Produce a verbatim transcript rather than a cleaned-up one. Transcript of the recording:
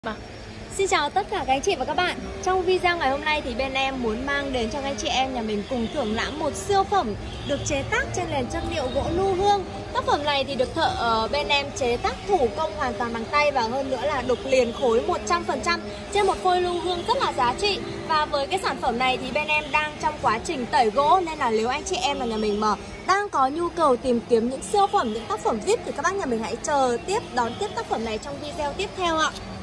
Vâng. Xin chào tất cả các anh chị và các bạn. Trong video ngày hôm nay thì bên em muốn mang đến cho các anh chị em nhà mình cùng thưởng lãm một siêu phẩm được chế tác trên nền chất liệu gỗ lưu hương. Tác phẩm này thì được thợ uh, bên em chế tác thủ công hoàn toàn bằng tay và hơn nữa là đục liền khối một trăm phần trăm trên một phôi lưu hương rất là giá trị. Và với cái sản phẩm này thì bên em đang trong quá trình tẩy gỗ, nên là nếu anh chị em là nhà mình mà đang có nhu cầu tìm kiếm những siêu phẩm, những tác phẩm vê i pê thì các bác nhà mình hãy chờ tiếp đón tiếp tác phẩm này trong video tiếp theo ạ.